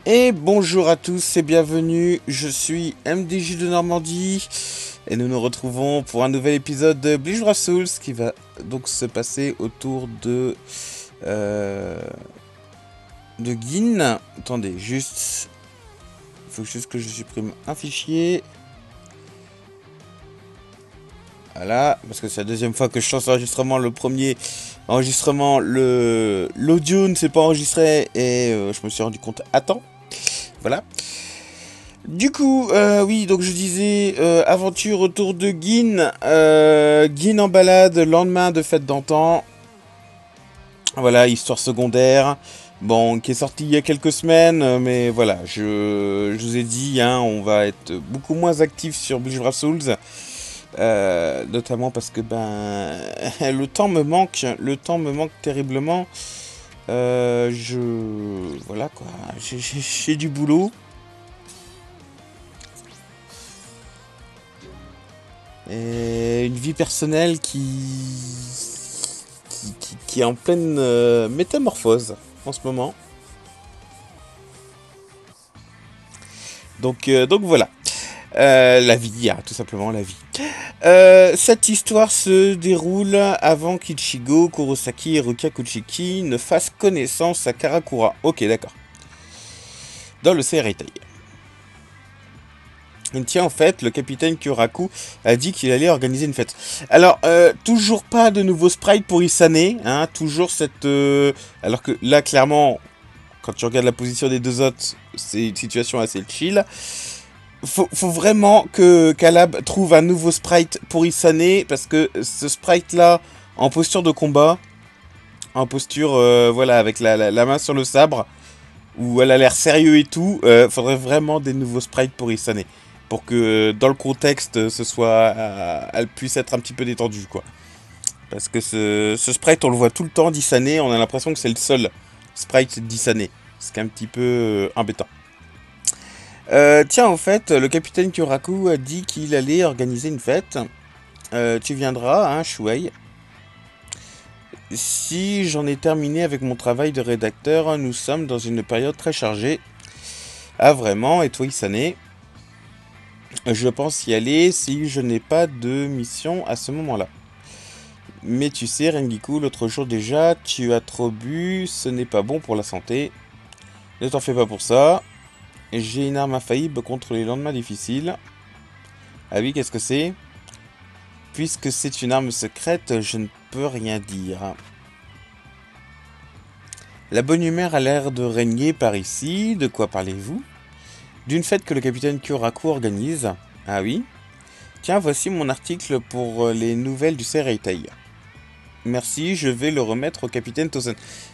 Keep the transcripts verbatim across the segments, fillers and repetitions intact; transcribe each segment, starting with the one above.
Et bonjour à tous et bienvenue, je suis M D J de Normandie et nous nous retrouvons pour un nouvel épisode de Bleach Brave Souls qui va donc se passer autour de euh, de Gin. Attendez, juste, il faut juste que je supprime un fichier. Voilà, parce que c'est la deuxième fois que je lance l'enregistrement. Le premier enregistrement, le l'audio ne s'est pas enregistré et euh, je me suis rendu compte à temps. Voilà. Du coup, euh, oui, donc je disais, euh, aventure autour de Gin. Euh, Gin en balade, lendemain de fête d'antan. Voilà, histoire secondaire. Bon, qui est sorti il y a quelques semaines, mais voilà, je, je vous ai dit, hein, on va être beaucoup moins actif sur Bleach Brave Souls. Euh, notamment parce que, ben, le temps me manque, le temps me manque terriblement. Euh, je... Voilà, quoi, j'ai- j'ai j'ai du boulot. Et une vie personnelle qui, qui, qui- qui est en pleine euh, métamorphose en ce moment. Donc, euh, donc voilà. Euh, la vie, ah, tout simplement la vie. Euh, cette histoire se déroule avant qu'Ichigo, Kurosaki et Rukia Kuchiki ne fassent connaissance à Karakura. Ok, d'accord. Dans le C R Itai. Il tient en fait, le capitaine Kyoraku a dit qu'il allait organiser une fête. Alors, euh, toujours pas de nouveau sprite pour Isane, hein, toujours cette... euh, alors que là, clairement, quand tu regardes la position des deux autres, c'est une situation assez chill. Faut, faut vraiment que Calab trouve un nouveau sprite pour Isane, parce que ce sprite-là, en posture de combat, en posture, euh, voilà, avec la, la, la main sur le sabre, où elle a l'air sérieux et tout, euh, faudrait vraiment des nouveaux sprites pour Isane. Pour que dans le contexte, ce soit, euh, elle puisse être un petit peu détendue, quoi. Parce que ce, ce sprite, on le voit tout le temps d'Isane, on a l'impression que c'est le seul sprite d'Isane. Ce qui est un petit peu euh, embêtant. Euh, tiens, en fait, le capitaine Kyoraku a dit qu'il allait organiser une fête. Euh, tu viendras, hein, Shuei. Si j'en ai terminé avec mon travail de rédacteur, nous sommes dans une période très chargée. Ah, vraiment, et toi, Isane? Je pense y aller si je n'ai pas de mission à ce moment-là. Mais tu sais, Rengiku, l'autre jour déjà, tu as trop bu, ce n'est pas bon pour la santé. Ne t'en fais pas pour ça. J'ai une arme infaillible contre les lendemains difficiles. Ah oui, qu'est-ce que c'est? Puisque c'est une arme secrète, je ne peux rien dire. La bonne humeur a l'air de régner par ici. De quoi parlez-vous? D'une fête que le capitaine Kyoraku organise. Ah oui? Tiens, voici mon article pour les nouvelles du C R Itai. Merci, je vais le remettre au capitaine Tosen.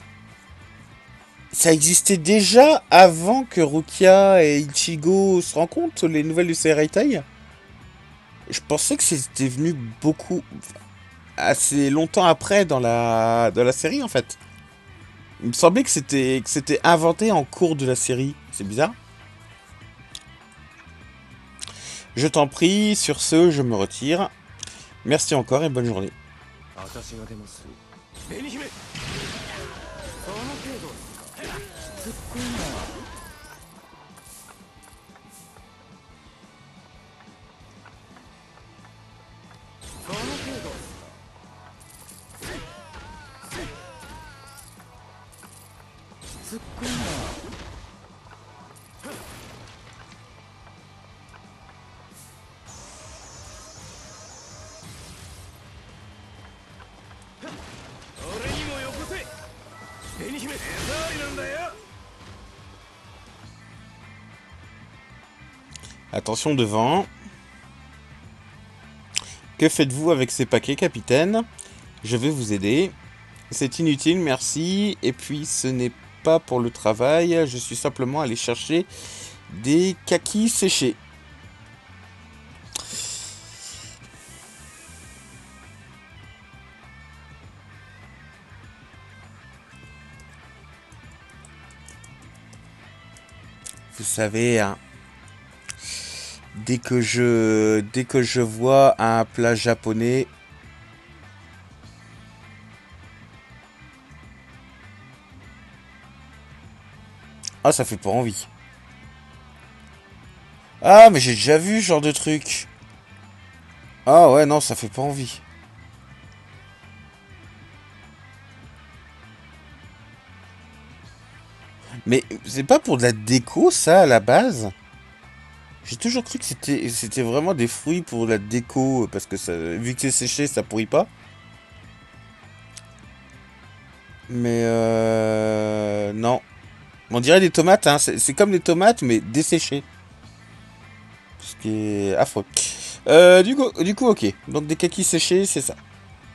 Ça existait déjà avant que Rukia et Ichigo se rencontrent, les nouvelles du C R Itai? Je pensais que c'était venu beaucoup... assez longtemps après dans la, dans la série, en fait. Il me semblait que c'était que c'était inventé en cours de la série. C'est bizarre. Je t'en prie, sur ce, je me retire. Merci encore et bonne journée. Attention devant. Que faites-vous avec ces paquets, capitaine? Je vais vous aider. C'est inutile, merci. Et puis, ce n'est pas pour le travail. Je suis simplement allé chercher des kakis séchés. Vous savez, hein, dès que je dès que je vois un plat japonais, ah, ça fait pas envie. Ah, mais j'ai déjà vu ce genre de truc. Ah ouais, non, ça fait pas envie. Mais c'est pas pour de la déco, ça, à la base? J'ai toujours cru que c'était c'était vraiment des fruits pour la déco, parce que ça, vu que c'est séché, ça pourrit pas. Mais euh... non. On dirait des tomates, hein. C'est c'est comme des tomates, mais desséchées. Ce qui est affreux. Euh, du coup, du coup, ok. Donc des kakis séchés, c'est ça.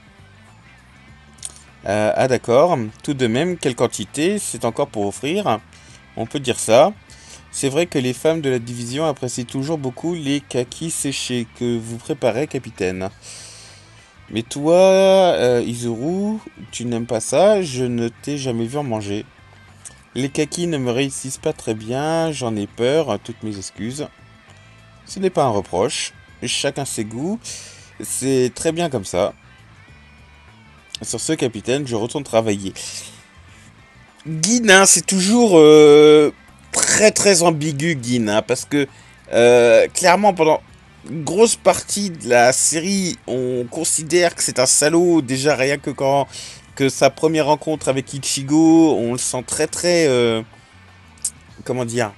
Euh, ah d'accord. Tout de même, quelle quantité? C'est encore pour offrir. On peut dire ça. C'est vrai que les femmes de la division apprécient toujours beaucoup les kakis séchés que vous préparez, capitaine. Mais toi, euh, Izuru, tu n'aimes pas ça? Je ne t'ai jamais vu en manger. Les kakis ne me réussissent pas très bien, j'en ai peur, toutes mes excuses. Ce n'est pas un reproche, chacun ses goûts, c'est très bien comme ça. Sur ce, capitaine, je retourne travailler. Guin, hein, c'est toujours euh, très très ambigu, Guin, hein, parce que euh, clairement pendant une grosse partie de la série, on considère que c'est un salaud, déjà rien que quand que sa première rencontre avec Ichigo, on le sent très très euh, comment dire,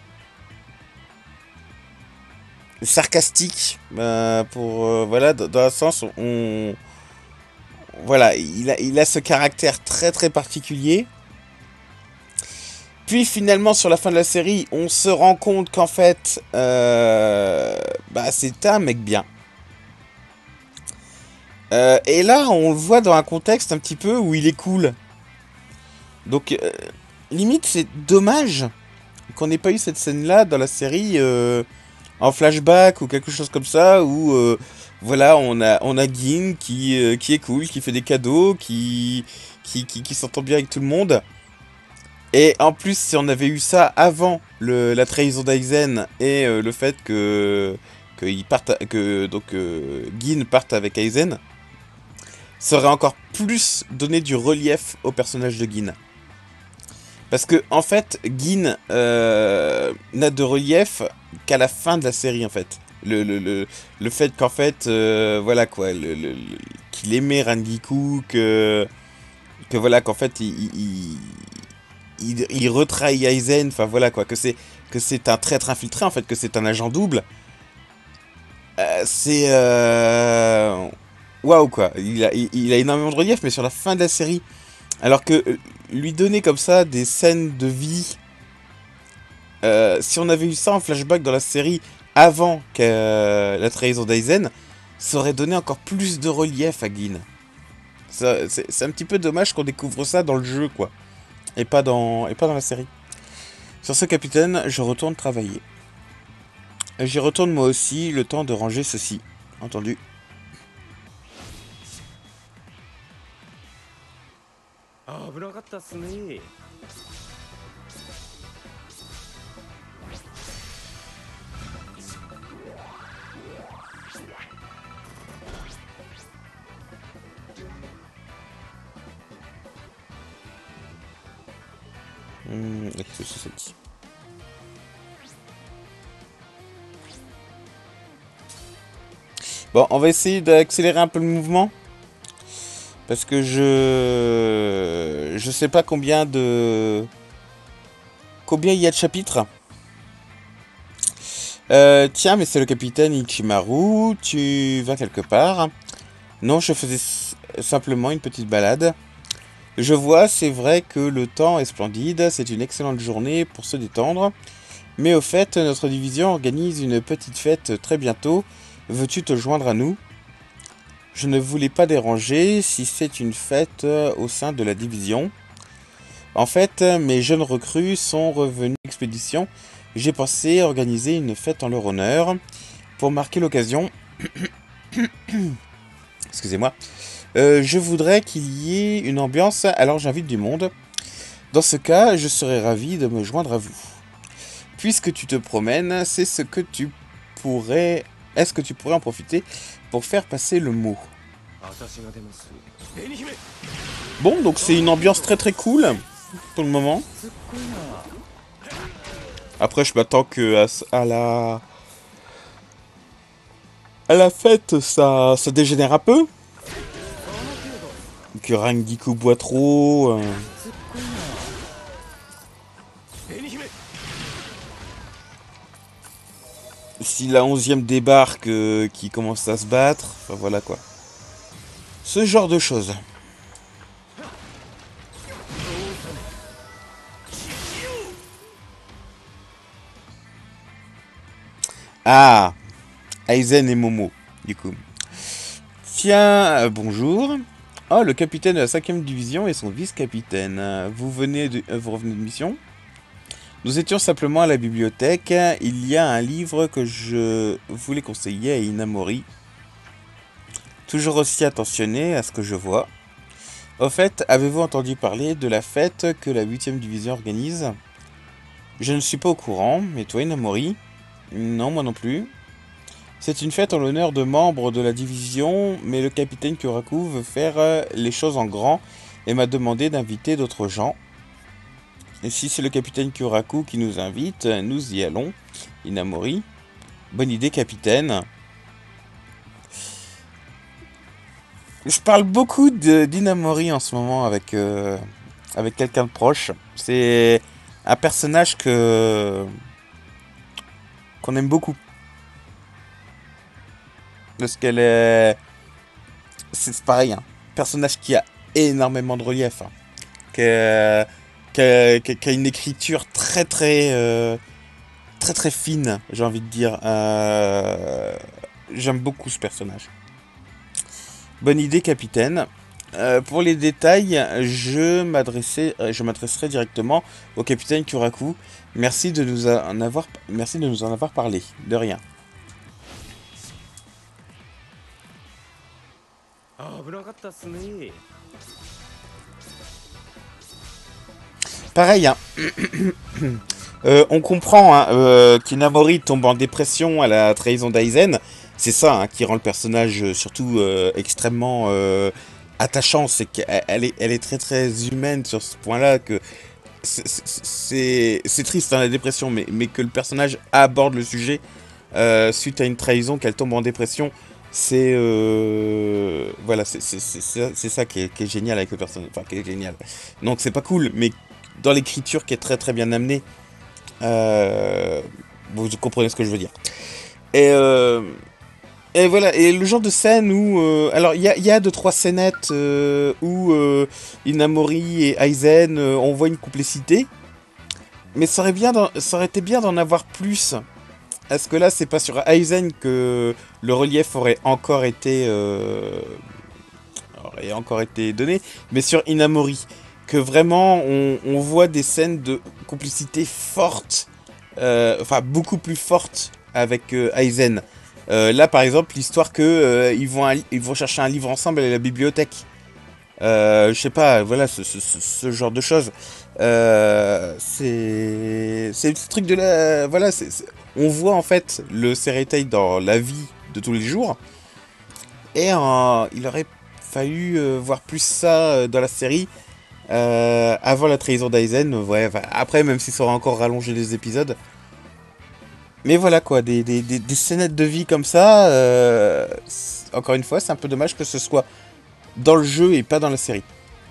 sarcastique, euh, pour euh, voilà, dans, dans un sens on voilà, il a il a ce caractère très très particulier. Puis finalement, sur la fin de la série, on se rend compte qu'en fait, euh, bah, c'est un mec bien. Euh, et là, on le voit dans un contexte un petit peu où il est cool. Donc, euh, limite, c'est dommage qu'on n'ait pas eu cette scène-là dans la série euh, en flashback ou quelque chose comme ça, où euh, voilà, on a, on a Gin qui, euh, qui est cool, qui fait des cadeaux, qui, qui, qui, qui s'entend bien avec tout le monde. Et en plus, si on avait eu ça avant le, la trahison d'Aizen et euh, le fait que que il parte, que donc euh, Gin parte avec Aizen, ça aurait encore plus donné du relief au personnage de Gin. Parce que en fait, Gin euh, n'a de relief qu'à la fin de la série en fait. Le, le, le, le fait qu'en fait, euh, voilà quoi, le, le, le- qu'il aimait Rangiku, que que voilà qu'en fait il, il, il, il retrahit Aizen, enfin voilà quoi, que c'est que c'est un traître infiltré en fait, que c'est un agent double. Euh, c'est euh... waouh quoi, il a, il, il a énormément de relief, mais sur la fin de la série, alors que euh, lui donner comme ça des scènes de vie, euh, si on avait eu ça en flashback dans la série avant que euh, la trahison d'Aizen, ça aurait donné encore plus de relief à Gin. Ça, C'est c'est un petit peu dommage qu'on découvre ça dans le jeu quoi, et pas dans et pas dans la série. Sur ce, capitaine, je retourne travailler. J'y retourne moi aussi, le temps de ranger ceci. Entendu. Hmm, qu'est-ce que c'est ceci? Bon, on va essayer d'accélérer un peu le mouvement. Parce que je... Je sais pas combien de... Combien il y a de chapitres. Euh, tiens, mais c'est le capitaine Ichimaru. Tu vas quelque part? Non, je faisais simplement une petite balade. Je vois, c'est vrai que le temps est splendide. C'est une excellente journée pour se détendre. Mais au fait, notre division organise une petite fête très bientôt. Veux-tu te joindre à nous? Je ne voulais pas déranger si c'est une fête au sein de la division. En fait, mes jeunes recrues sont revenus d'expédition. J'ai pensé organiser une fête en leur honneur. Pour marquer l'occasion, excusez-moi, euh, je voudrais qu'il y ait une ambiance, alors j'invite du monde. Dans ce cas, je serais ravi de me joindre à vous. Puisque tu te promènes, c'est ce que tu pourrais... Est-ce que tu pourrais en profiter pour faire passer le mot? Bon, donc c'est une ambiance très très cool pour le moment. Après, je m'attends que à, à la À la fête, ça, ça dégénère un peu. Que Rangiku boit trop. euh. Si la onzième débarque, euh, qui commence à se battre. Enfin voilà quoi. Ce genre de choses. Ah, Aizen et Momo, du coup. Tiens, euh, bonjour. Oh, le capitaine de la cinquième division et son vice-capitaine. Euh, Vous venez de, euh, vous revenez de mission? Nous étions simplement à la bibliothèque. Il y a un livre que je voulais conseiller à Inamori. Toujours aussi attentionné à ce que je vois. Au fait, avez-vous entendu parler de la fête que la huitième division organise? Je ne suis pas au courant, mais toi Inamori? Non, moi non plus. C'est une fête en l'honneur de membres de la division, mais le capitaine Kyoraku veut faire euh, les choses en grand et m'a demandé d'inviter d'autres gens. Et si c'est le capitaine Kyoraku qui nous invite, nous y allons. Inamori. Bonne idée, capitaine. Je parle beaucoup de- d'Inamori en ce moment avec, euh, avec quelqu'un de proche. C'est un personnage que qu'on aime beaucoup. Parce qu'elle est... C'est pareil, hein. Personnage qui a énormément de relief. Hein. Qui, a, qui a- qui a- qui a une écriture très très... euh, très très fine, j'ai envie de dire. Euh, J'aime beaucoup ce personnage. Bonne idée, capitaine. Euh, pour les détails, je m'adresserai, euh, je m'adresserai directement au capitaine Kyoraku. Merci de nous en avoir, merci de nous en avoir parlé. De rien. Pareil, hein. Euh, on comprend hein, euh, qu'Inamori tombe en dépression à la trahison d'Aizen. C'est ça hein, qui rend le personnage euh, surtout euh, extrêmement euh, attachant. C'est qu'elle elle est, elle est très très humaine sur ce point-là. Que c'est- c'est c'est triste hein, la dépression, mais, mais que le personnage aborde le sujet euh, suite à une trahison, qu'elle tombe en dépression. C'est euh, voilà, c'est c'est- c'est ça c'est ça qui est, qui est génial avec le personnage. Enfin, qui est génial. Donc c'est pas cool, mais dans l'écriture qui est très très bien amenée. Euh, vous comprenez ce que je veux dire. Et, euh, et voilà, et le genre de scène où... euh, alors, il y a, y a deux, trois scénettes euh, où euh, Inamori et Aizen, euh, on voit une complicité. Mais ça aurait, bien d'en- ça aurait été bien d'en avoir plus. Est-ce que là, c'est pas sur Aizen que le relief aurait encore été... euh, aurait encore été donné, mais sur Inamori. Que vraiment, on, on voit des scènes de complicité fortes. Euh, enfin beaucoup plus forte avec euh, Aizen. Euh, là par exemple l'histoire que euh, ils vont ils vont chercher un livre ensemble à la bibliothèque. Euh, je sais pas, voilà ce, ce, ce- ce genre de choses. Euh, c'est c'est le truc de la voilà c'est c'est- on voit en fait le Seretai dans la vie de tous les jours et euh, il aurait fallu euh, voir plus ça euh, dans la série. Euh, avant la trahison d'Aizen, ouais, enfin, après, même si ça aurait encore rallongé les épisodes, mais voilà quoi, des, des, des, des scénettes de vie comme ça, euh, encore une fois, c'est un peu dommage que ce soit dans le jeu et pas dans la série.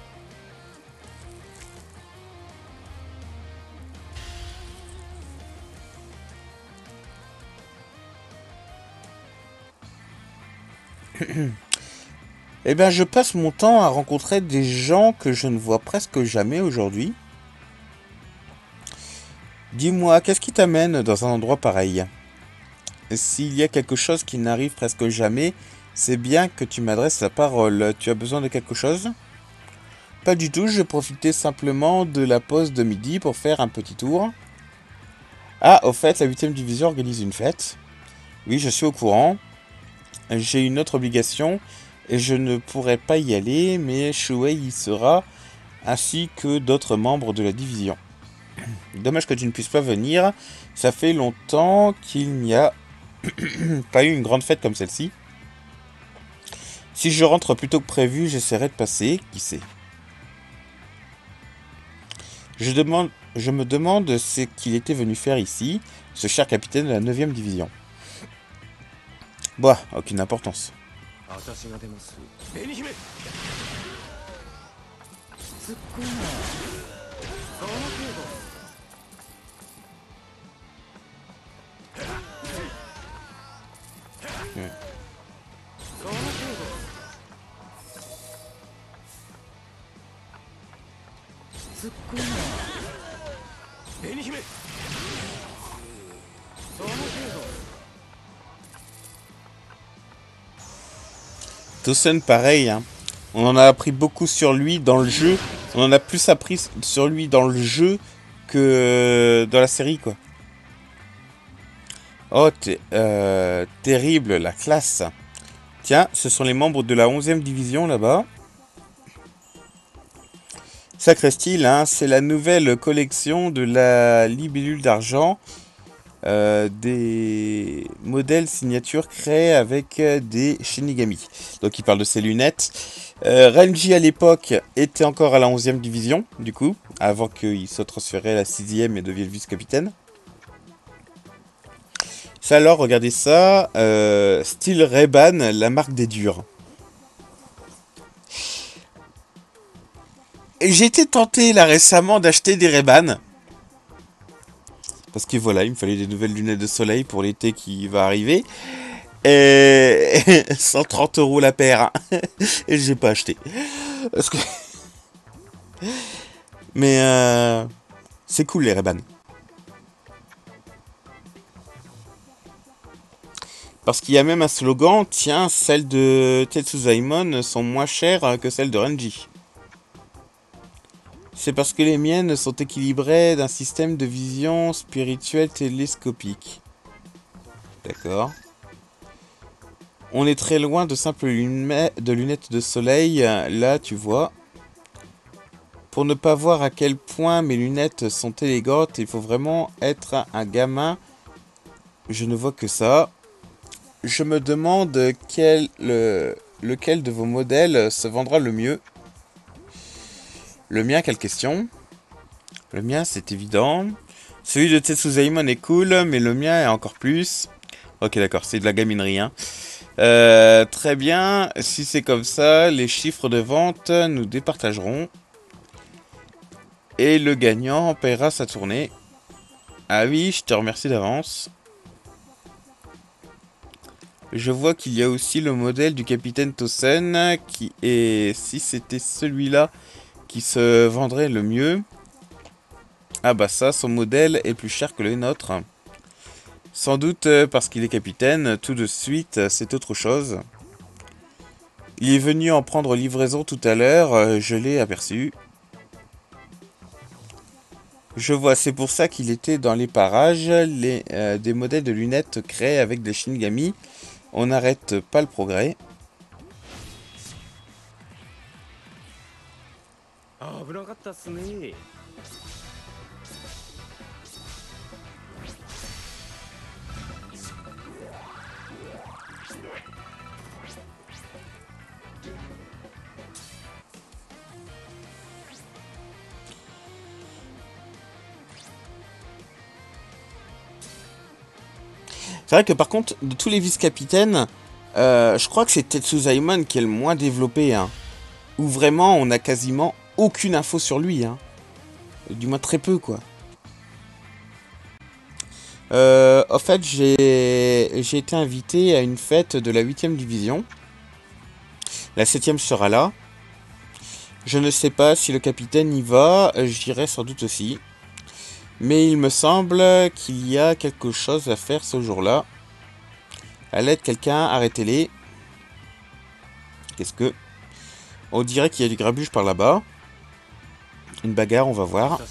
Eh bien, je passe mon temps à rencontrer des gens que je ne vois presque jamais aujourd'hui. Dis-moi, qu'est-ce qui t'amène dans un endroit pareil? S'il y a quelque chose qui n'arrive presque jamais, c'est bien que tu m'adresses la parole. Tu as besoin de quelque chose? Pas du tout, je profitais simplement de la pause de midi pour faire un petit tour. Ah, au fait, la huitième division organise une fête. Oui, je suis au courant. J'ai une autre obligation et je ne pourrai pas y aller, mais Shuei y sera, ainsi que d'autres membres de la division. Dommage que tu ne puisses pas venir. Ça fait longtemps qu'il n'y a pas eu une grande fête comme celle-ci. Si je rentre plus tôt que prévu, j'essaierai de passer, qui sait. Je, demande, je me demande ce qu'il était venu faire ici, ce cher capitaine de la neuvième division. Bah, aucune importance. Ouais. Tosen, pareil, hein. On en a appris beaucoup sur lui dans le jeu. On en a plus appris sur lui dans le jeu que dans la série, quoi. Oh, euh, terrible, la classe. Tiens, ce sont les membres de la onzième division, là-bas. Sacré style, hein. C'est la nouvelle collection de la libellule d'argent. Euh, des modèles signatures créés avec euh, des Shinigami. Donc il parle de ses lunettes. Euh, Renji à l'époque était encore à la onzième division, du coup, avant qu'il soit transféré à la sixième et devienne vice-capitaine. Ça alors, regardez ça. Euh, style Ray-Ban, la marque des durs. Et j'ai été tenté là récemment d'acheter des Ray-Ban. Parce que voilà, il me fallait des nouvelles lunettes de soleil pour l'été qui va arriver. Et cent trente euros la paire. Hein. Et j'ai pas acheté. Parce que... Mais euh, c'est cool les Ray-Ban. Parce qu'il y a même un slogan, tiens, celles de Tetsuzaimon sont moins chères que celles de Renji. C'est parce que les miennes sont équilibrées d'un système de vision spirituelle télescopique. D'accord. On est très loin de simples lunettes de, lunettes de soleil, là tu vois. Pour ne pas voir à quel point mes lunettes sont élégantes, il faut vraiment être un gamin. Je ne vois que ça. Je me demande quel, le, lequel de vos modèles se vendra le mieux. Le mien, quelle question? Le mien, c'est évident. Celui de Tetsuzaimon est cool, mais le mien est encore plus. Ok, d'accord, c'est de la gaminerie, hein. Euh, très bien, si c'est comme ça, les chiffres de vente nous départageront. Et le gagnant paiera sa tournée. Ah oui, je te remercie d'avance. Je vois qu'il y a aussi le modèle du capitaine Tosen, qui est, si c'était celui-là, qui se vendrait le mieux. Ah bah ça, son modèle est plus cher que le nôtre. Sans doute parce qu'il est capitaine, tout de suite, c'est autre chose. Il est venu en prendre livraison tout à l'heure, je l'ai aperçu. Je vois, c'est pour ça qu'il était dans les parages, les, euh, des modèles de lunettes créés avec des Shinigami. On n'arrête pas le progrès. C'est vrai que par contre, de tous les vice-capitaines, euh, je crois que c'est Tetsuzaimon qui est le moins développé. Hein, où vraiment on a quasiment aucune info sur lui. Hein, du moins très peu quoi. Euh, en fait, j'ai j'ai été invité à une fête de la huitième division. La septième sera là. Je ne sais pas si le capitaine y va, j'irai sans doute aussi. Mais il me semble qu'il y a quelque chose à faire ce jour-là. À l'aide, quelqu'un, arrêtez-les. Qu'est-ce que... On dirait qu'il y a du grabuge par là-bas. Une bagarre, on va voir.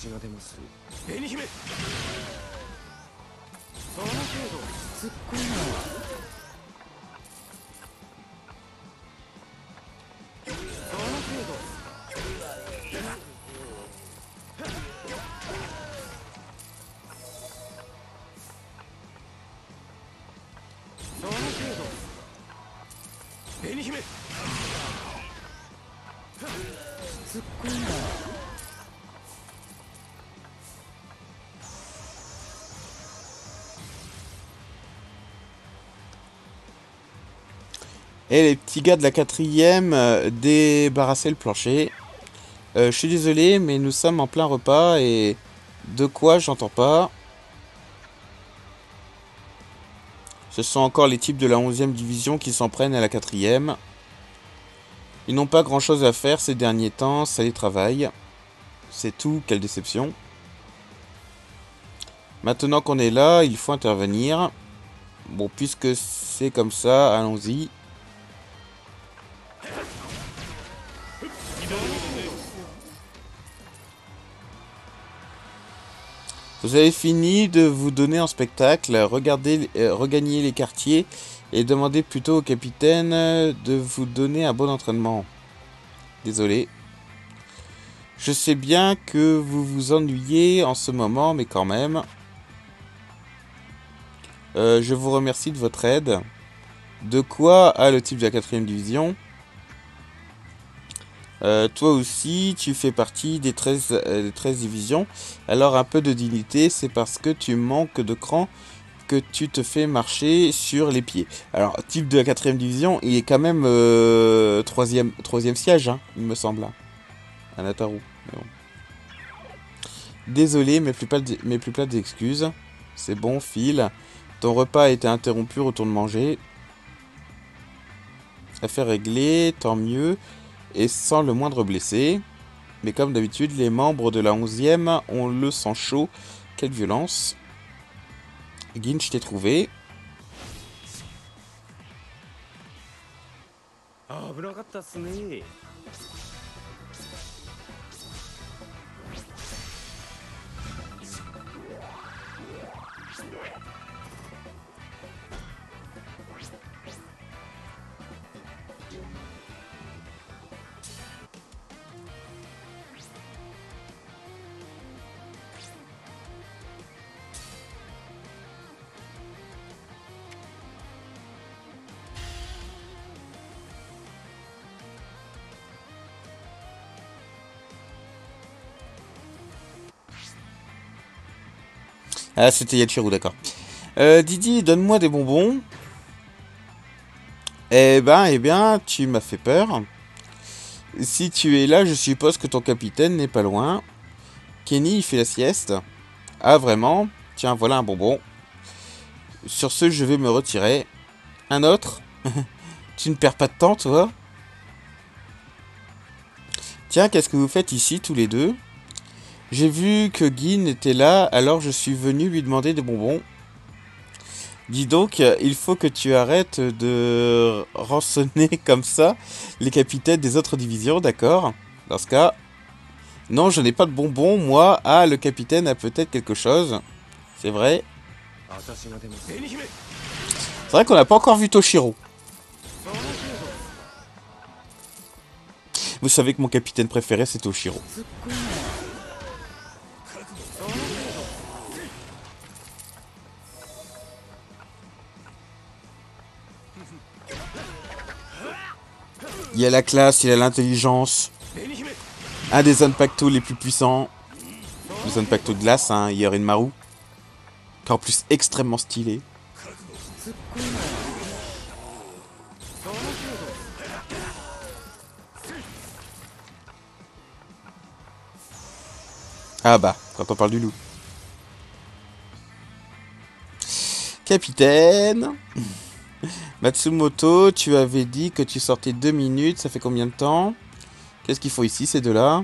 Et les petits gars de la quatrième euh, débarrassaient le plancher. Euh, je suis désolé, mais nous sommes en plein repas et... De quoi, j'entends pas. Ce sont encore les types de la onzième division qui s'en prennent à la quatrième. Ils n'ont pas grand chose à faire ces derniers temps, ça les travaille. C'est tout, quelle déception. Maintenant qu'on est là, il faut intervenir. Bon, puisque c'est comme ça, allons-y. Vous avez fini de vous donner en spectacle, regardez, euh, regagnez les quartiers et demandez plutôt au capitaine de vous donner un bon entraînement. Désolé. Je sais bien que vous vous ennuyez en ce moment, mais quand même. Euh, je vous remercie de votre aide. De quoi a le type de la quatrième division? Euh, toi aussi, tu fais partie des treize, euh, des treize divisions. Alors un peu de dignité, c'est parce que tu manques de cran que tu te fais marcher sur les pieds. Alors, type de la quatrième division, il est quand même euh, troisième, troisième siège, hein, il me semble. Un Ataru. Bon. Désolé, mes plus plates, mes plus plates excuses. C'est bon, file. Ton repas a été interrompu, retourne manger. Affaire réglée, tant mieux. Et sans le moindre blessé. Mais comme d'habitude, les membres de la onzième ont le sang chaud. Quelle violence. Gin, je t'ai trouvé. Ah, c'était Yachiru, d'accord. Euh, Didi, donne-moi des bonbons. Eh ben, eh bien, tu m'as fait peur. Si tu es là, je suppose que ton capitaine n'est pas loin. Kenny, il fait la sieste. Ah, vraiment? Tiens, voilà un bonbon. Sur ce, je vais me retirer. Un autre? Tu ne perds pas de temps, toi? Tiens, qu'est-ce que vous faites ici, tous les deux? J'ai vu que Gin était là, alors je suis venu lui demander des bonbons. Dis donc, il faut que tu arrêtes de rançonner comme ça les capitaines des autres divisions, d'accord? Dans ce cas... Non, je n'ai pas de bonbons, moi. Ah, le capitaine a peut-être quelque chose. C'est vrai. C'est vrai qu'on n'a pas encore vu Toshiro. Vous savez que mon capitaine préféré, c'est Toshiro. Il y a la classe, il y a l'intelligence. Un des Zanpakuto les plus puissants. Le Zanpakuto de glace, hein, Yorinomaru. Qui est en plus extrêmement stylé. Ah bah, quand on parle du loup. Capitaine. Matsumoto, tu avais dit que tu sortais deux minutes, ça fait combien de temps? Qu'est-ce qu'il faut ici, ces deux-là?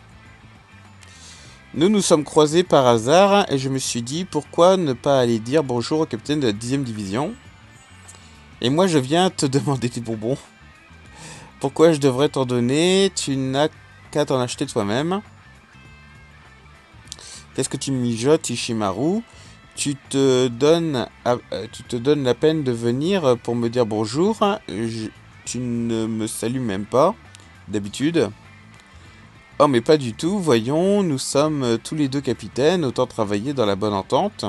Nous nous sommes croisés par hasard et je me suis dit pourquoi ne pas aller dire bonjour au capitaine de la dixième division. Et moi je viens te demander des bonbons. Pourquoi je devrais t'en donner? Tu n'as qu'à t'en acheter toi-même. Qu'est-ce que tu mijotes, Ishimaru? Tu te donnes, à, tu te donnes la peine de venir pour me dire bonjour. Je, tu ne me salues même pas, d'habitude. Oh, mais pas du tout. Voyons, nous sommes tous les deux capitaines, autant travailler dans la bonne entente.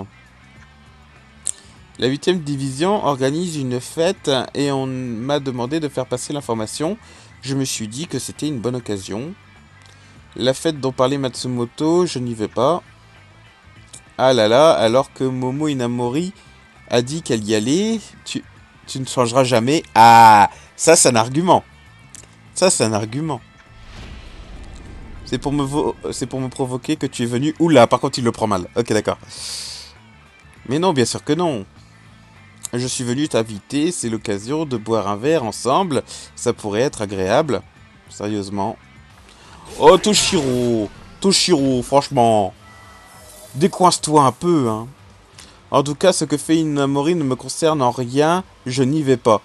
La huitième division organise une fête et on m'a demandé de faire passer l'information. Je me suis dit que c'était une bonne occasion. La fête dont parlait Matsumoto, je n'y vais pas. Ah là là, alors que Momo Inamori a dit qu'elle y allait, tu, tu ne changeras jamais. Ah, Ça, c'est un argument. Ça, c'est un argument. C'est pour me vo- c'est pour me provoquer que tu es venu. Oula, par contre, il le prend mal. Ok, d'accord. Mais non, bien sûr que non. Je suis venu t'inviter, c'est l'occasion de boire un verre ensemble. Ça pourrait être agréable. Sérieusement. Oh, Toshiro. Toshiro, franchement. Décoince-toi un peu, hein. En tout cas, ce que fait Inamori ne me concerne en rien. Je n'y vais pas.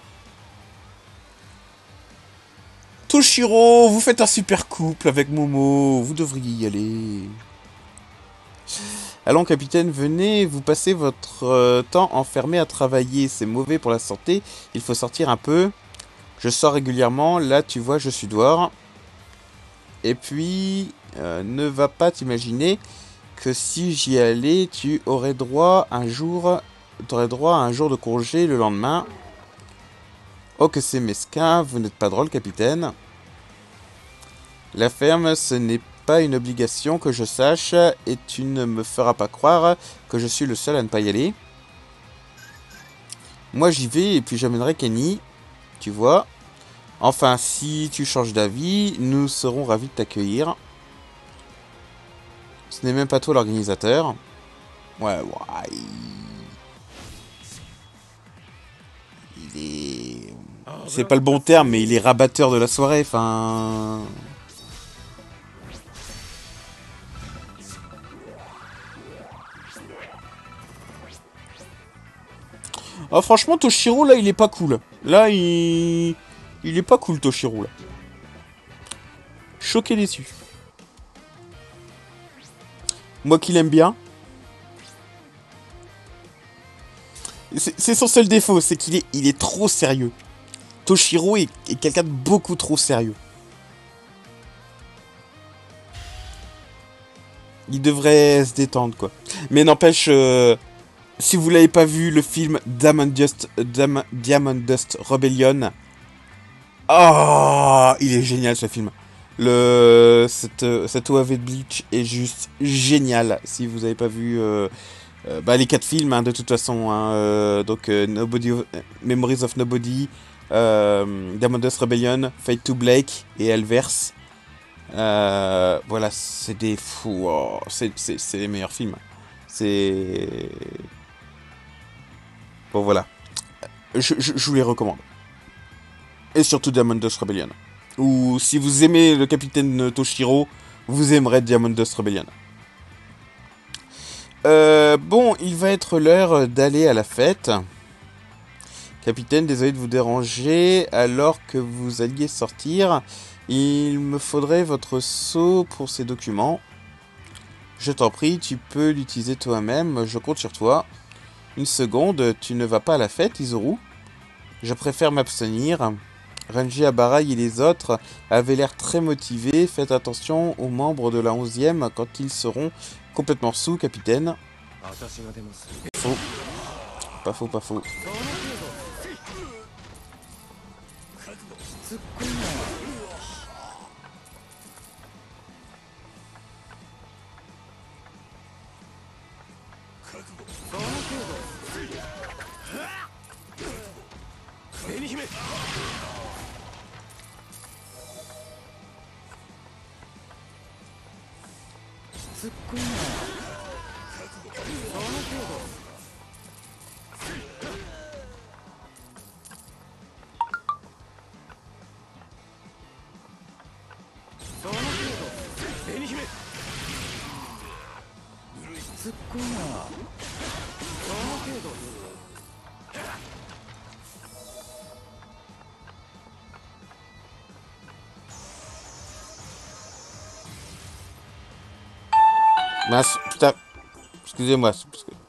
Toshiro, vous faites un super couple avec Momo. Vous devriez y aller. Allons, capitaine, venez, vous passez votre euh, temps enfermé à travailler. C'est mauvais pour la santé. Il faut sortir un peu. Je sors régulièrement. Là, tu vois, je suis dehors. Et puis, euh, ne va pas t'imaginer que si j'y allais, tu aurais droit un jour... T'aurais droit à un jour de congé le lendemain. Oh, que c'est mesquin. Vous n'êtes pas drôle, capitaine. La ferme, ce n'est pas une obligation que je sache, et tu ne me feras pas croire que je suis le seul à ne pas y aller. Moi j'y vais et puis j'amènerai Kenny, tu vois. Enfin, si tu changes d'avis, nous serons ravis de t'accueillir. Ce n'est même pas toi l'organisateur. Ouais, ouais. Il est... C'est pas le bon terme, mais il est rabatteur de la soirée, enfin... Oh, franchement, Toshiro, là, il est pas cool. Là, il... Il est pas cool, Toshiro, là. Choqué déçu. Moi qui l'aime bien. C'est son seul défaut, c'est qu'il est, il est trop sérieux. Toshiro est, est quelqu'un de beaucoup trop sérieux. Il devrait se détendre, quoi. Mais n'empêche, euh, si vous l'avez pas vu, le film Diamond Dust, Diamond, Diamond Dust Rebellion. Oh, il est génial ce film. Le, cette, cette O A V de Bleach est juste génial. Si vous n'avez pas vu euh, euh, bah, les quatre films, hein, de toute façon. Hein, euh, donc, euh, Nobody, of- Memories of Nobody, euh, Diamond Dust Rebellion, Fate to Black et Elverse. Euh, voilà, c'est des fous. Oh, c'est c'est- c'est les meilleurs films. C'est. Bon, voilà. Je, je, je vous les recommande. Et surtout Diamond Dust Rebellion. Ou si vous aimez le capitaine Toshiro, vous aimerez Diamond Dust Rebellion. Euh, bon, il va être l'heure d'aller à la fête. Capitaine, désolé de vous déranger. Alors que vous alliez sortir, il me faudrait votre sceau pour ces documents. Je t'en prie, tu peux l'utiliser toi-même, je compte sur toi. Une seconde, tu ne vas pas à la fête, Izoru? Je préfère m'abstenir. Renji Abarai et les autres avaient l'air très motivés. Faites attention aux membres de la onzième quand ils seront complètement sous, capitaine. Faux. Pas faux, pas faux. Mince, putain. Excusez-moi. Parce que...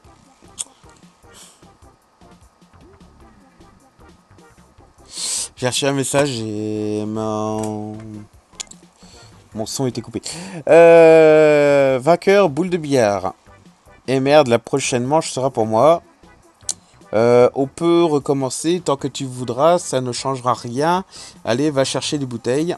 J'ai reçu un message et mon... Mon son était coupé. Euh... Vainqueur, boule de billard. Et merde, la prochaine manche sera pour moi. Euh, on peut recommencer tant que tu voudras, ça ne changera rien. Allez, va chercher des bouteilles.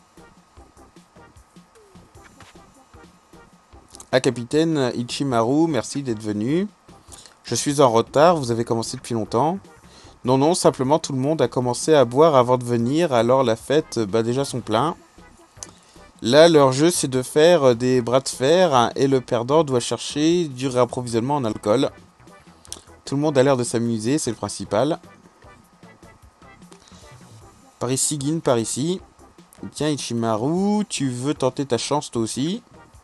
Ah, capitaine Ichimaru, merci d'être venu. Je suis en retard, vous avez commencé depuis longtemps. Non, non, simplement tout le monde a commencé à boire avant de venir, alors la fête, bah déjà sont pleins. Là, leur jeu, c'est de faire des bras de fer, hein, et le perdant doit chercher du réapprovisionnement en alcool. Tout le monde a l'air de s'amuser, c'est le principal. Par ici, Gin, par ici. Tiens, Ichimaru, tu veux tenter ta chance toi aussi?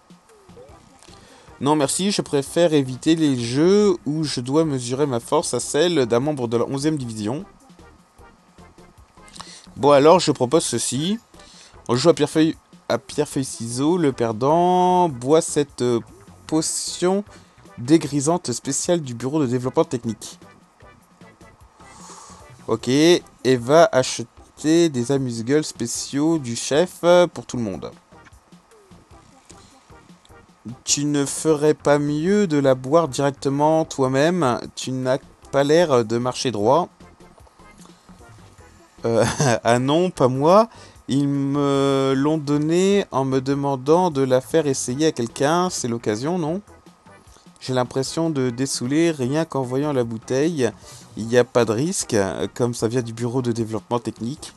Non, merci, je préfère éviter les jeux où je dois mesurer ma force à celle d'un membre de la onzième division. Bon, alors, je propose ceci. On joue à pierre-feuille à pierre-feuille-ciseaux. Le perdant boit cette euh, potion dégrisante spéciale du bureau de développement technique. Ok, et va acheter des amuse-gueules spéciaux du chef pour tout le monde. Tu ne ferais pas mieux de la boire directement toi-même. Tu n'as pas l'air de marcher droit. Euh, ah non, pas moi. Ils me l'ont donné en me demandant de la faire essayer à quelqu'un. C'est l'occasion, non? J'ai l'impression de dessouler rien qu'en voyant la bouteille. Il n'y a pas de risque, comme ça vient du bureau de développement technique.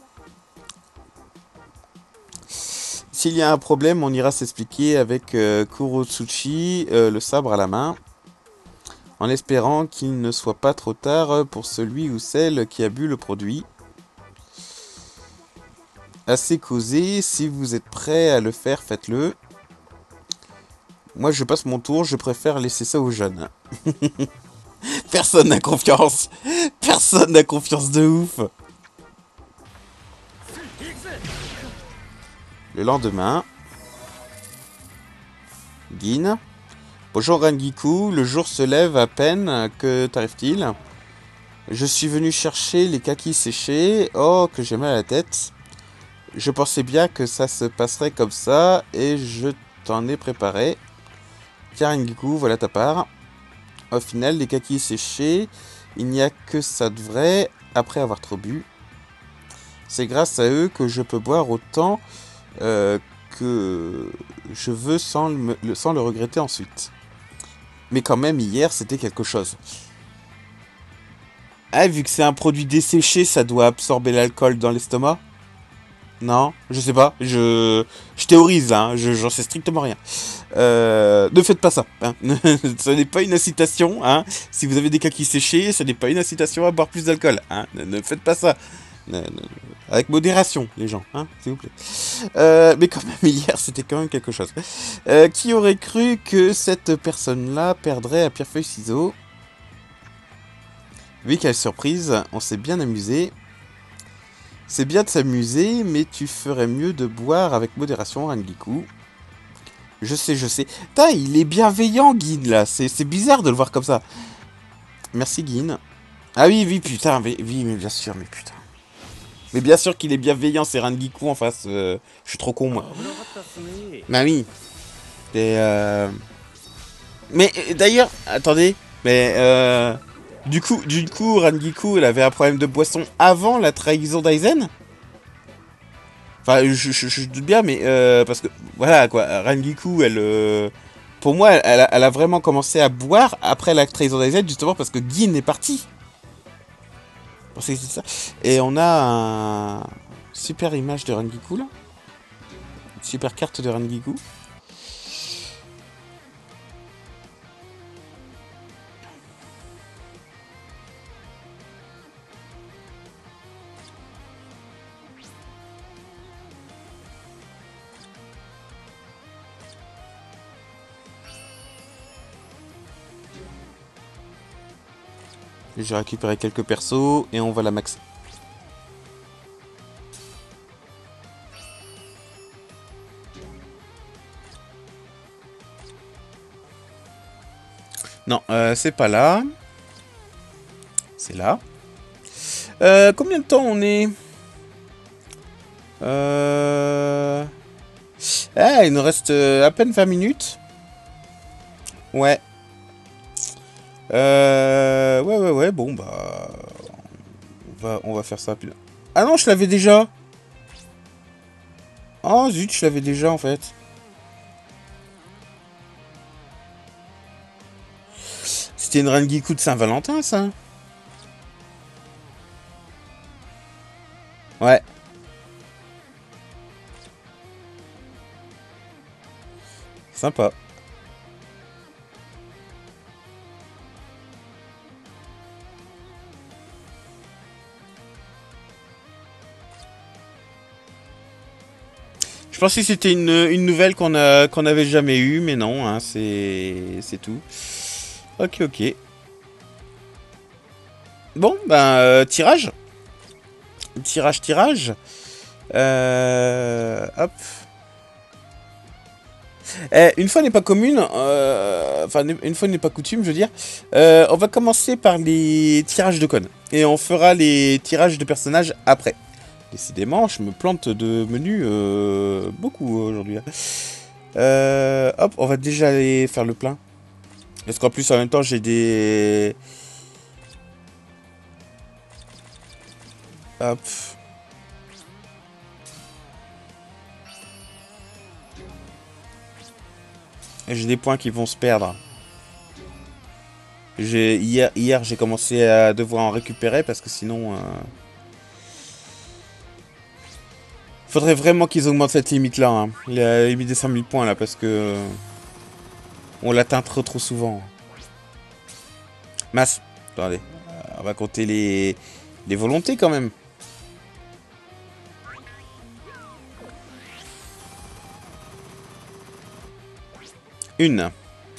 S'il y a un problème, on ira s'expliquer avec euh, Kurotsuchi, euh, le sabre à la main, en espérant qu'il ne soit pas trop tard pour celui ou celle qui a bu le produit. Assez causé, si vous êtes prêt à le faire, faites-le. Moi, je passe mon tour, je préfère laisser ça aux jeunes. Personne n'a confiance. Personne n'a confiance de ouf. Le lendemain, Gin. Bonjour Rangiku, le jour se lève à peine, que t'arrive-t-il? Je suis venu chercher les kakis séchés. Oh, que j'ai mal à la tête. Je pensais bien que ça se passerait comme ça, et je t'en ai préparé. Tiens Rangiku, voilà ta part. Au final, les kakis séchés, il n'y a que ça de vrai, après avoir trop bu. C'est grâce à eux que je peux boire autant euh, que je veux sans le, sans le regretter ensuite. Mais quand même, hier, c'était quelque chose. Ah, vu que c'est un produit desséché, ça doit absorber l'alcool dans l'estomac? Non, je sais pas. Je, je théorise, hein. Je, j'en sais strictement rien. Euh, ne faites pas ça. Hein. Ce n'est pas une incitation. Hein. Si vous avez des kakis séchés, ce n'est pas une incitation à boire plus d'alcool. Hein. Ne, ne faites pas ça. Ne, ne, avec modération, les gens, hein, s'il vous plaît. Euh, mais quand même, hier, c'était quand même quelque chose. Euh, qui aurait cru que cette personne-là perdrait à pierre-feuille-ciseaux? Oui, quelle surprise, on s'est bien amusé. C'est bien de s'amuser, mais tu ferais mieux de boire avec modération, Rangiku. Je sais, je sais. Putain, il est bienveillant, Gin, là. C'est bizarre de le voir comme ça. Merci, Gin. Ah oui, oui, putain, mais, oui, mais bien sûr, mais putain. Mais bien sûr qu'il est bienveillant, c'est Rangiku en face. Euh, je suis trop con, moi. Bah oui. Et euh... Mais d'ailleurs, attendez. Mais euh... Du coup, du coup, Rangiku, elle avait un problème de boisson avant la trahison d'Aizen? Enfin, je, je, je doute bien, mais euh, parce que, voilà, quoi, Rangiku, elle... Euh, pour moi, elle, elle, a, elle a vraiment commencé à boire après la trahison d'Aizen, justement parce que Gin est parti. C'est ça. Et on a un... super image de Rangiku, là. Une super carte de Rangiku. J'ai récupéré quelques persos et on va la maxer. Non, euh, c'est pas là. C'est là. Euh, combien de temps on est? Euh... Ah, il nous reste à peine vingt minutes. Ouais. Euh... Ouais, ouais, ouais, bon, bah... On va, on va faire ça. Ah non, je l'avais déjà. Oh, zut, je l'avais déjà, en fait. C'était une Rangiku de Saint-Valentin, ça. Sympa. Je pensais que c'était une, une nouvelle qu'on a qu'on n'avait jamais eue, mais non, hein, c'est c'est tout. Ok, ok. Bon, ben, euh, tirage. Tirage, tirage. Euh, hop. Eh, une fois n'est pas commune, euh, enfin une fois n'est pas coutume, je veux dire, euh, on va commencer par les tirages de connes. Et on fera les tirages de personnages après. Décidément, je me plante de menu euh, beaucoup aujourd'hui. Euh, hop, on va déjà aller faire le plein. Parce qu'en plus, en même temps, j'ai des... Hop. J'ai des points qui vont se perdre. J'ai hier, hier j'ai commencé à devoir en récupérer parce que sinon... Euh... Faudrait vraiment qu'ils augmentent cette limite là, hein. La limite des cinq mille points là, parce que... On l'atteint trop trop souvent. Masse. Attendez. On va compter les... les volontés quand même. Une.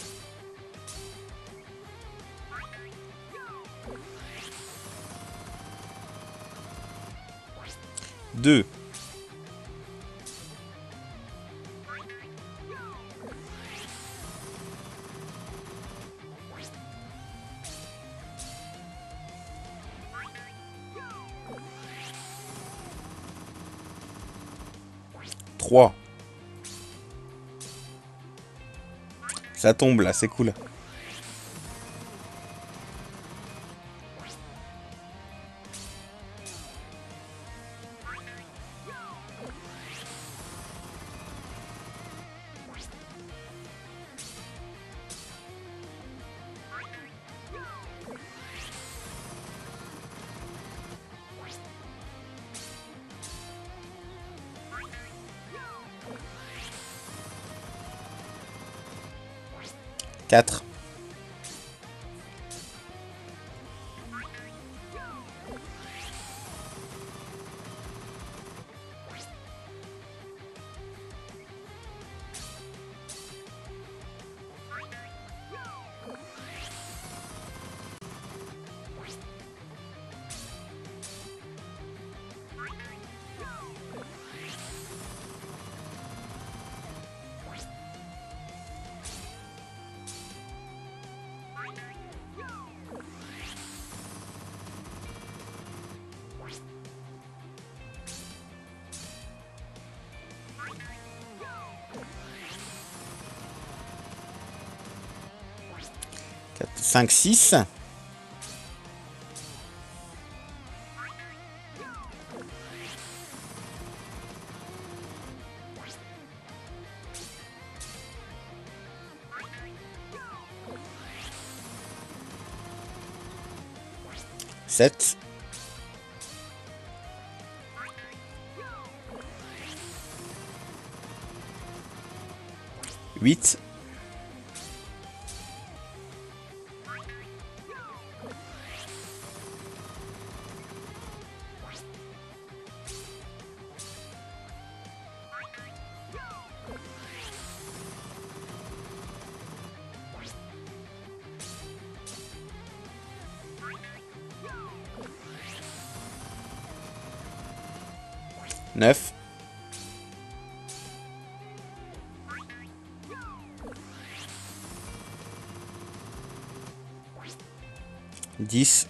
Deux. Trois. Ça tombe là, c'est cool. Quatre. cinq, six. Sept. Huit. Neuf. Dix.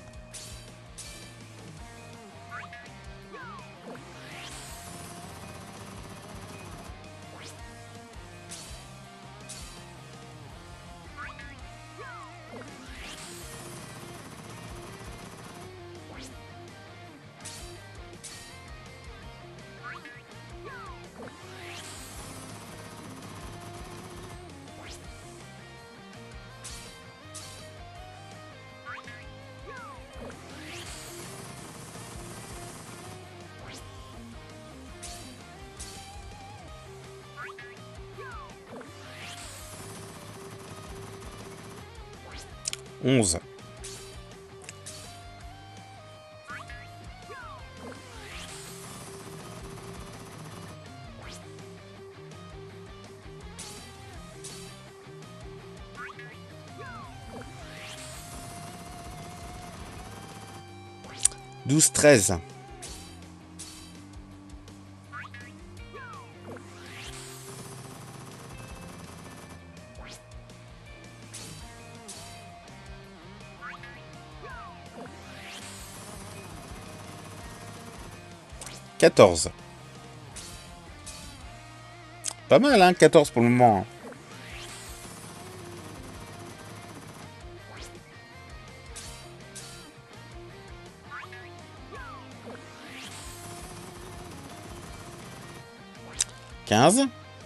onze. douze, treize. quatorze. Pas mal, hein, quatorze pour le moment. quinze.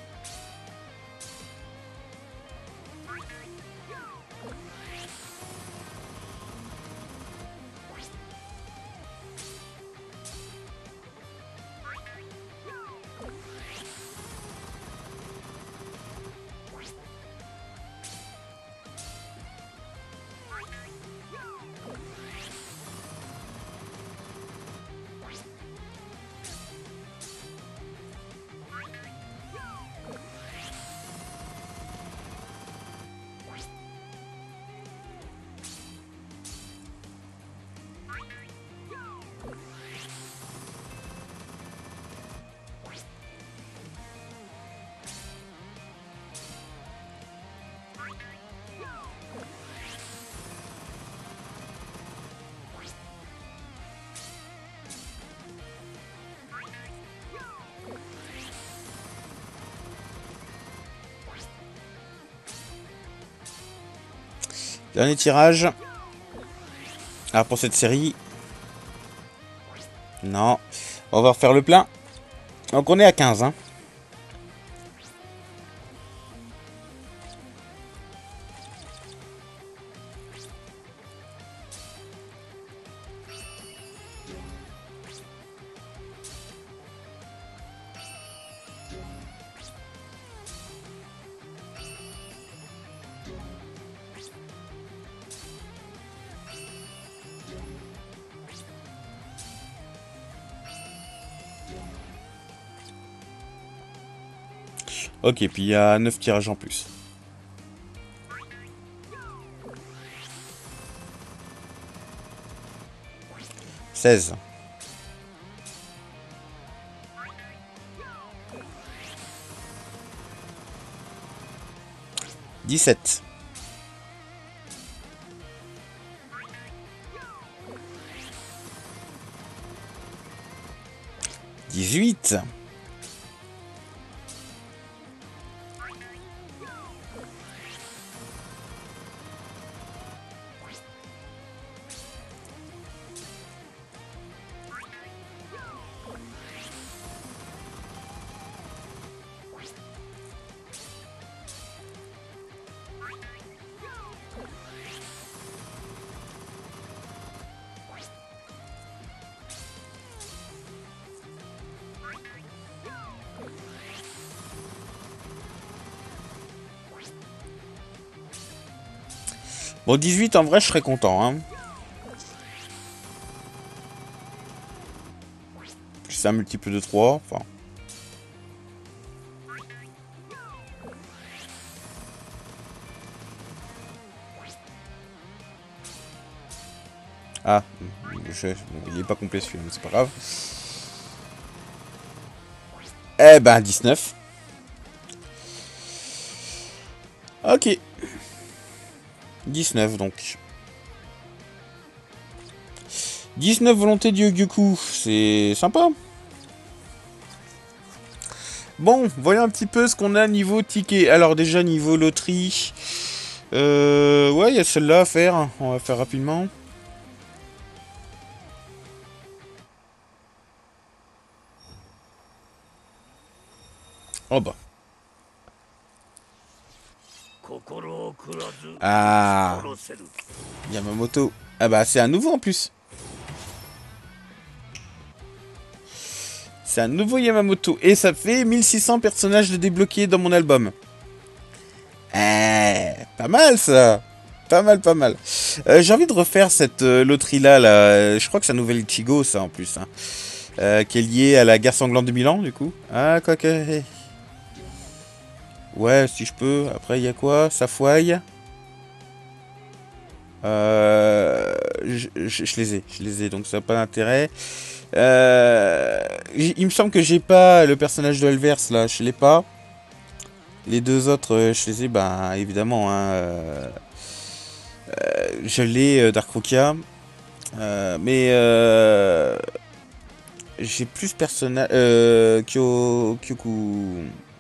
Dernier tirage. Alors pour cette série. Non. On va refaire le plein. Donc on est à quinze. Hein. Ok, puis il y a neuf tirages en plus. seize. dix-sept. dix-huit. Bon, dix-huit, en vrai, je serais content. Hein. C'est un multiple de trois. Enfin. Ah, je, il n'est pas complet celui-là, mais c'est pas grave. Eh ben, dix-neuf. Ok. dix-neuf donc. dix-neuf volontés du Gyuku, c'est sympa. Bon, voyons un petit peu ce qu'on a niveau ticket. Alors déjà niveau loterie, euh, ouais, il y a celle-là à faire. On va faire rapidement. Oh bah. Ah, Yamamoto. Ah bah c'est un nouveau en plus. C'est un nouveau Yamamoto. Et ça fait mille six cents personnages de débloquer dans mon album. Eh, pas mal ça. Pas mal, pas mal. Euh, J'ai envie de refaire cette euh, loterie-là, là. Je crois que c'est un nouvel Ichigo, ça, en plus. Hein. Euh, qui est lié à la guerre sanglante de Milan, du coup. Ah, quoi que... Ouais, si je peux. Après, il y a quoi? Safouaille. Euh... Je, je, je les ai, je les ai, donc ça n'a pas d'intérêt. Euh... Il me semble que j'ai pas le personnage de Elvers, là. Je l'ai pas. Les deux autres, euh, je les ai, bah, évidemment. Hein, euh... Euh, je l'ai, euh, Dark Rukia. Euh, mais euh, j'ai plus personnage. Euh, Kyo, Kyoku.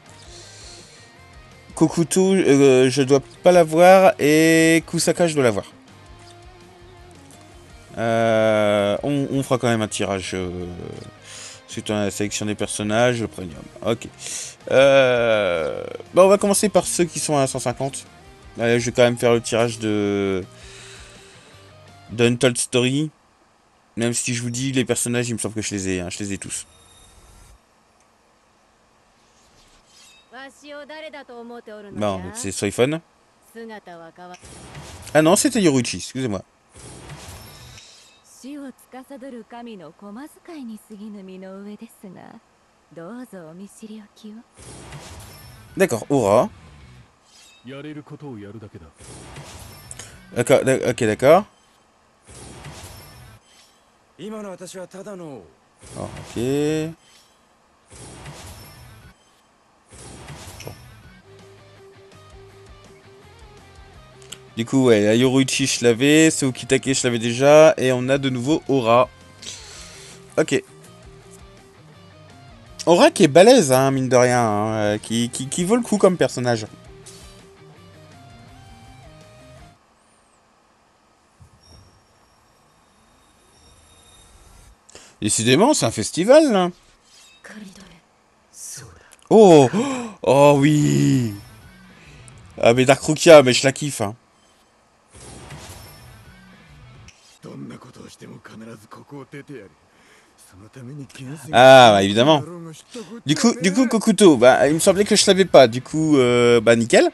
Kokuto, euh, je dois pas l'avoir. Et Kusaka, je dois l'avoir. Euh, on, on fera quand même un tirage. Euh, suite à la sélection des personnages. Premium. Ok. Euh, bah, on va commencer par ceux qui sont à cent cinquante. Allez, je vais quand même faire le tirage de. d'Untold Story. Même si je vous dis les personnages, il me semble que je les ai, hein, je les ai tous. Bon, c'est Soifon. Ah non, c'était Yoruichi, excusez-moi. D'accord, Aura. D'accord, ok, d'accord. Oh, ok. Du coup, ouais, Yoruichi, je l'avais. Seokitake, je l'avais déjà. Et on a de nouveau Aura. Ok. Aura qui est balèze, hein, mine de rien. Hein, qui, qui, qui vaut le coup comme personnage. Décidément, c'est un festival, là. Oh, oh oui. Ah mais Dark Rukia, mais je la kiffe. Hein. Ah bah évidemment. Du coup, du coup Kokuto, bah il me semblait que je savais pas. Du coup, euh, bah nickel.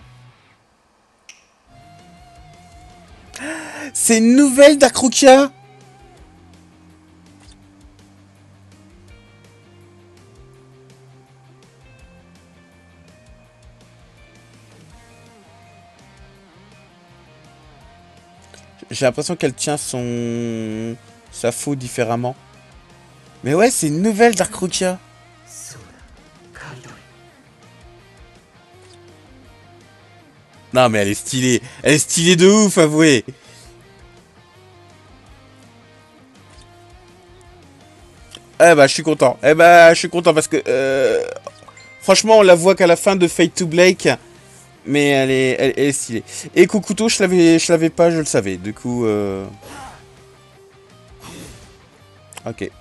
C'est une nouvelle Dark Rukia. J'ai l'impression qu'elle tient son... sa faux différemment. Mais ouais, c'est une nouvelle Dark Rukia. Non mais elle est stylée. Elle est stylée de ouf, avouez. Eh bah je suis content. Eh bah je suis content parce que... Euh... Franchement, on la voit qu'à la fin de Fate to Blake... Mais elle est, elle, elle est stylée. Et Kokuto, je l'avais, je l'avais pas, je le savais. Du coup, euh... ok.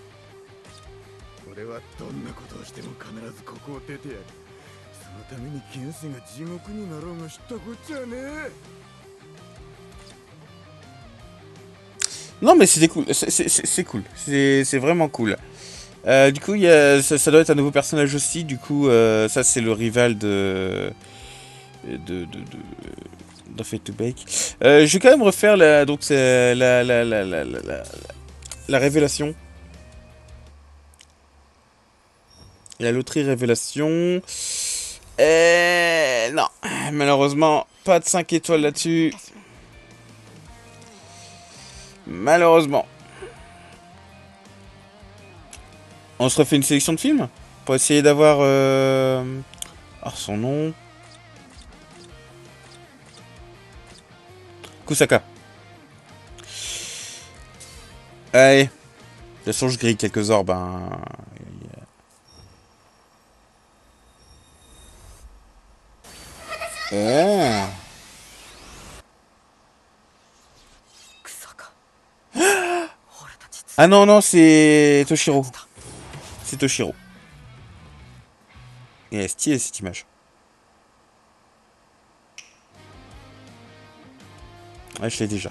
Non, mais c'était cool. C'est cool. C'est vraiment cool. Euh, du coup, y a, ça, ça doit être un nouveau personnage aussi. Du coup, euh, ça c'est le rival de de de, de, de Fate to Bake. Euh, je vais quand même refaire la donc c'est la la la, la la la la révélation. La loterie révélation. Et... Non, malheureusement, pas de cinq étoiles là-dessus. Malheureusement. On se refait une sélection de films pour essayer d'avoir... Euh... Oh, son nom... Kusaka. Allez. De toute façon, je grille quelques orbes. Hein. Oh. Ah non, non, c'est Toshiro. C'est Toshiro. Et elle est stylée cette image. Ouais, je l'ai déjà.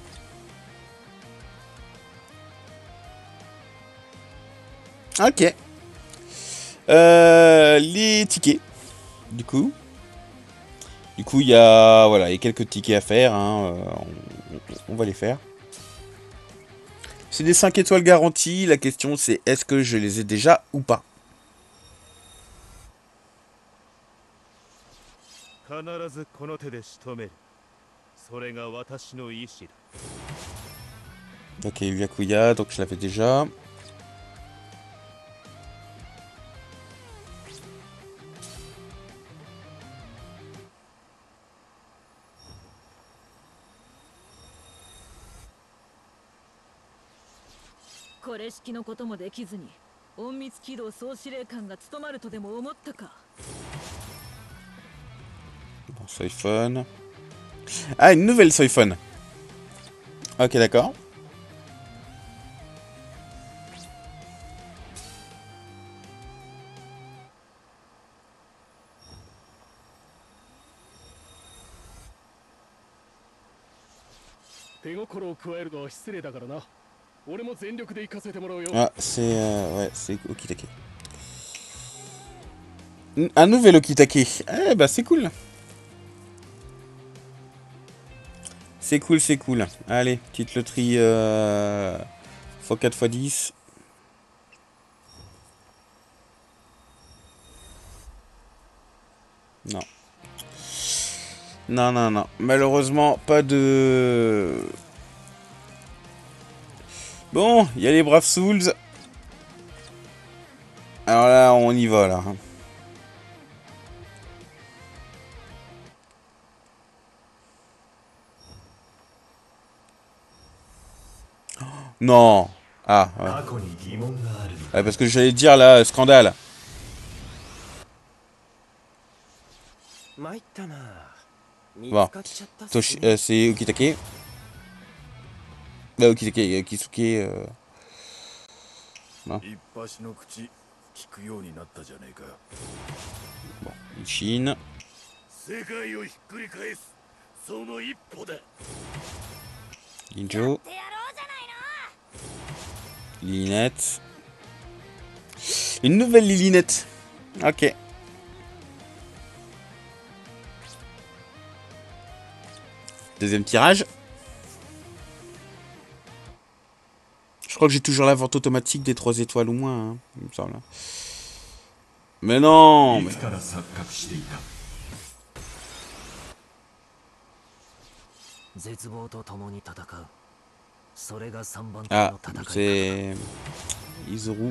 Ok. Euh, les tickets. Du coup. Du coup, il y a, voilà, il y a quelques tickets à faire. Hein, euh, on, on va les faire. C'est des cinq étoiles garanties. La question, c'est est-ce que je les ai déjà ou pas? Ok, Yakuya, donc je l'avais déjà. Bon, Soiphone. Ah, une nouvelle Soiphone. Ok, d'accord. Ah, c'est... Euh, ouais, c'est Okitake. Un nouvel Okitake. Eh bah, c'est cool. C'est cool, c'est cool. Allez, petite loterie euh, fois quatre fois dix. Non. Non, non, non. Malheureusement, pas de... Bon, il y a les braves Souls. Alors là, on y va, là. Non. Ah, ouais. Ouais, parce que j'allais dire, là, scandale. Bon. Euh, c'est Okitake. Bah, Okitake, euh, Kisuke... Euh... Non. Bon, Ichin. Ginjo. Lilinette. Une nouvelle Lilinette. Ok. Deuxième tirage. Je crois que j'ai toujours la vente automatique des trois étoiles ou moins, hein, il me semble. Mais non mais... Ah, c'est... Izuru.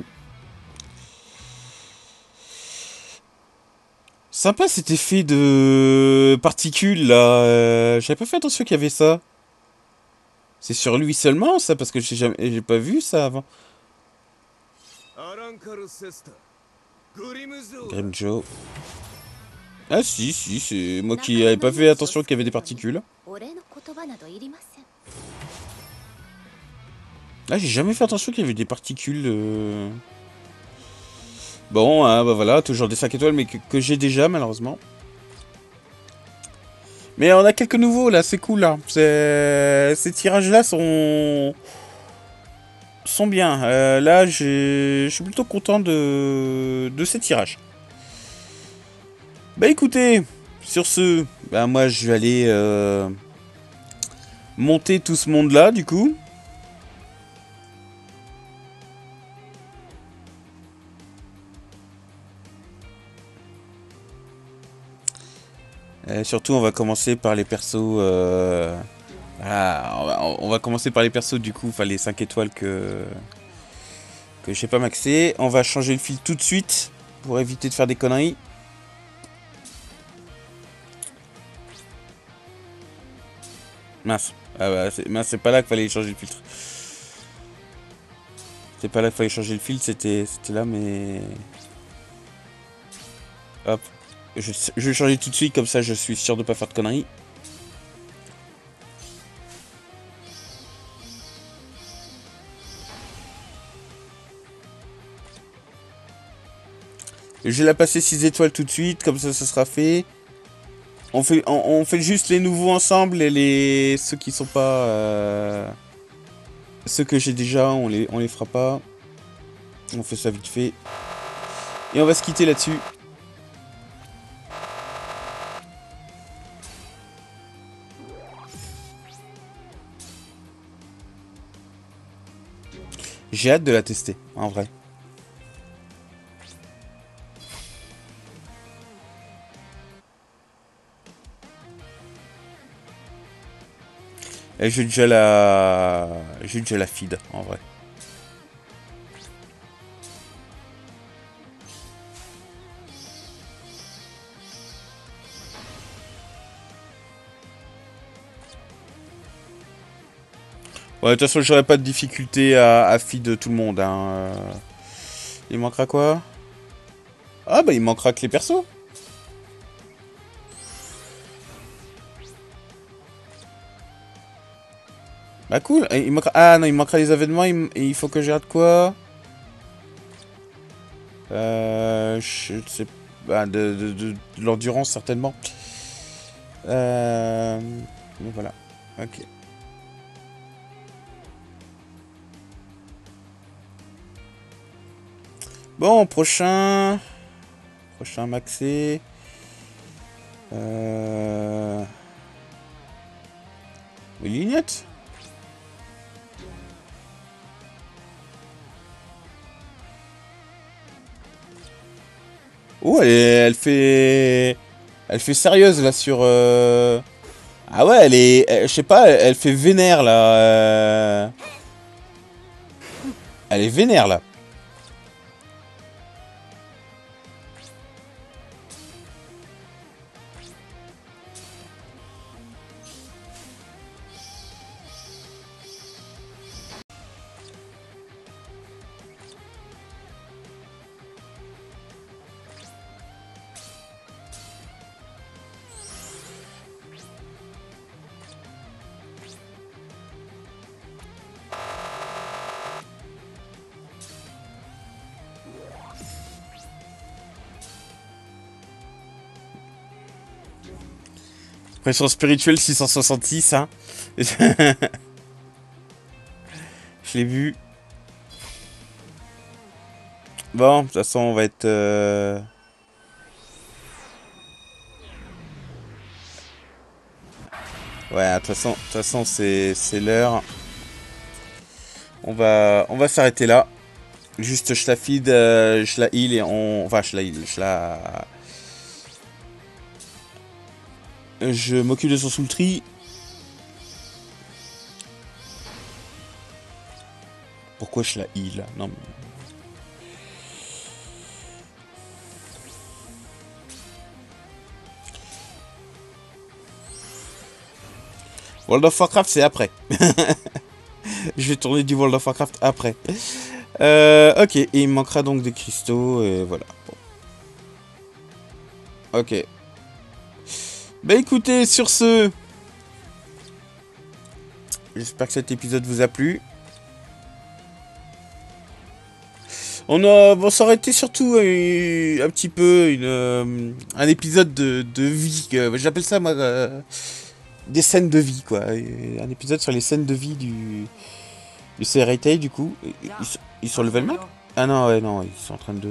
Sympa cet effet de particules là. Euh, J'avais pas fait attention qu'il y avait ça. C'est sur lui seulement ça parce que j'ai jamais, j'ai pas vu ça avant. Grimjo. Ah si si c'est moi qui avais pas fait attention qu'il y avait des particules. Ah j'ai jamais fait attention qu'il y avait des particules. Euh... Bon hein, bah voilà toujours des cinq étoiles mais que, que j'ai déjà malheureusement. Mais on a quelques nouveaux là, c'est cool là. Ces tirages là sont sont bien. Euh, là, je suis plutôt content de de ces tirages. Bah écoutez, sur ce, bah moi je vais aller euh, monter tout ce monde là du coup. Et surtout, on va commencer par les persos. Euh... Voilà, on va, on va commencer par les persos du coup, enfin les cinq étoiles que que j'ai pas maxé. On va changer le fil tout de suite pour éviter de faire des conneries. Mince, ah bah, c'est mince, c'est pas là qu'il fallait changer le filtre. C'est pas là qu'il fallait changer le filtre, c'était c'était là, mais hop, je, je vais changer tout de suite comme ça, je suis sûr de pas faire de conneries. Je vais la passer six étoiles tout de suite, comme ça, ça sera fait. On fait, on, on fait juste les nouveaux ensemble et les ceux qui sont pas... Euh, ceux que j'ai déjà, on les, on les fera pas. On fait ça vite fait. Et on va se quitter là-dessus. J'ai hâte de la tester, en vrai. Et j'ai déjà la... J'ai déjà la feed, en vrai. Ouais, de toute façon, j'aurais pas de difficulté à, à feed tout le monde. Hein. Euh, Il manquera quoi? Ah bah il manquera que les persos. Bah cool. Et il manquera... Ah non, il manquera les événements. Il, il faut que je regarde quoi? Euh... Je sais pas. De, de, de, de l'endurance certainement. Euh... Mais voilà. Ok. Bon, prochain... Prochain maxé. Euh... Lignette. Oh, elle, elle fait... Elle fait sérieuse, là, sur... Euh... Ah ouais, elle est... elle- Je sais pas, elle, elle fait vénère, là. euh, Elle est vénère, là. Pression spirituelle six cent soixante-six, hein. Je l'ai vu. Bon, de toute façon, on va être... Euh... Ouais, de toute façon, de toute façon c'est c'est l'heure. On va, on va s'arrêter là. Juste, je la feed, euh, je la heal et on... Enfin, je la heal, je la... Je m'occupe de son soul tree. Pourquoi je la heal? Non, mais... World of Warcraft, c'est après. Je vais tourner du World of Warcraft après. Euh, ok, et il me manquera donc des cristaux, et voilà. Bon. Ok. Bah écoutez, sur ce... J'espère que cet épisode vous a plu. On a, bon, ça aurait été surtout euh, un petit peu une, euh, un épisode de, de vie. Euh, J'appelle ça moi euh, des scènes de vie, quoi. Un épisode sur les scènes de vie du du C R A T, du coup. Ils, ils sont level max? Ah non, ouais, non, ils sont en train de.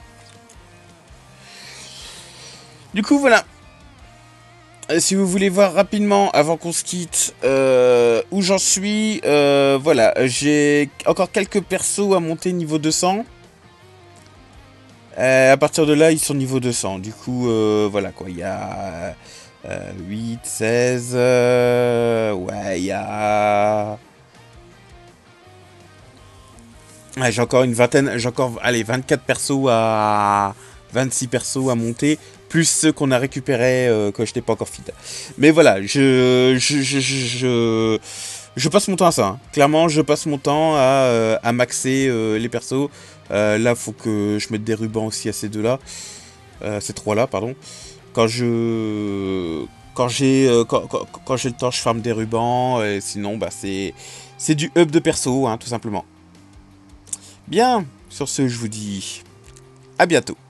Du coup, voilà. Euh, si vous voulez voir rapidement, avant qu'on se quitte, euh, où j'en suis, euh, voilà, j'ai encore quelques persos à monter niveau deux cents. Euh, à partir de là, ils sont niveau deux cents. Du coup, euh, voilà quoi. Il y a euh, huit, seize. Euh, ouais, il y a. Ouais, j'ai encore une vingtaine. J'ai encore, allez, vingt-quatre persos à. vingt-six persos à monter. Plus ceux qu'on a récupérés euh, que je n'ai pas encore feed. Mais voilà, je. Je. Je. Je, je, je passe mon temps à ça. Hein. Clairement, je passe mon temps à, euh, à maxer euh, les persos. Euh, là, faut que je mette des rubans aussi à ces deux-là. Euh, ces trois-là, pardon. Quand je... Quand j'ai euh, quand, quand, quand j'ai le temps, je farme des rubans. Et sinon, bah, c'est c'est du up de perso, hein, tout simplement. Bien, sur ce, je vous dis à bientôt.